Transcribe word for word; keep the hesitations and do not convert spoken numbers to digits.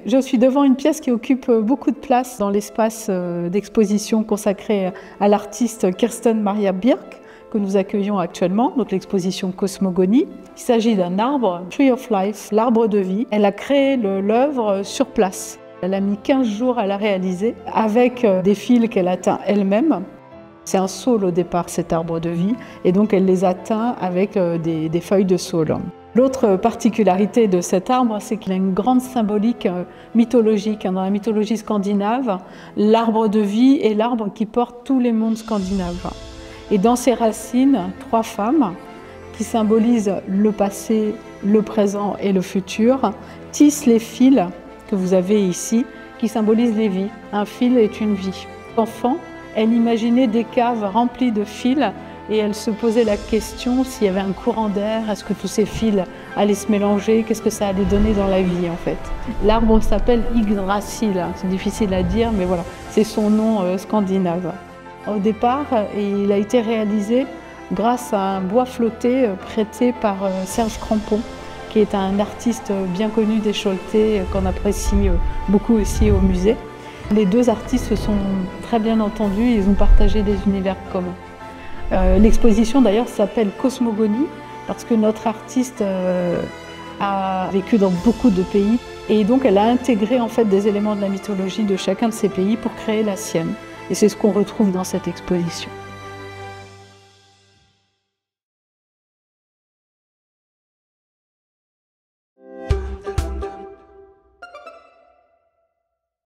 Je suis devant une pièce qui occupe beaucoup de place dans l'espace d'exposition consacré à l'artiste Kirsten Maria Birk, que nous accueillons actuellement, donc l'exposition Cosmogonie. Il s'agit d'un arbre, Tree of Life, l'arbre de vie. Elle a créé l'œuvre sur place. Elle a mis quinze jours à la réaliser avec des fils qu'elle atteint elle-même. C'est un saule au départ, cet arbre de vie, et donc elle les atteint avec des, des feuilles de saule. L'autre particularité de cet arbre, c'est qu'il a une grande symbolique mythologique. Dans la mythologie scandinave, l'arbre de vie est l'arbre qui porte tous les mondes scandinaves. Et dans ses racines, trois femmes, qui symbolisent le passé, le présent et le futur, tissent les fils que vous avez ici, qui symbolisent les vies. Un fil est une vie. Enfant, elle imaginait des caves remplies de fils et elle se posait la question s'il y avait un courant d'air, est-ce que tous ces fils allaient se mélanger, qu'est-ce que ça allait donner dans la vie en fait. L'arbre s'appelle Yggdrasil, c'est difficile à dire mais voilà, c'est son nom euh, scandinave. Au départ, il a été réalisé grâce à un bois flotté prêté par euh, Serge Crampon, qui est un artiste bien connu des Choletais qu'on apprécie beaucoup aussi au musée. Les deux artistes se sont très bien entendus, ils ont partagé des univers communs. Euh, L'exposition d'ailleurs s'appelle Cosmogonie parce que notre artiste euh, a vécu dans beaucoup de pays et donc elle a intégré en fait des éléments de la mythologie de chacun de ces pays pour créer la sienne. Et c'est ce qu'on retrouve dans cette exposition.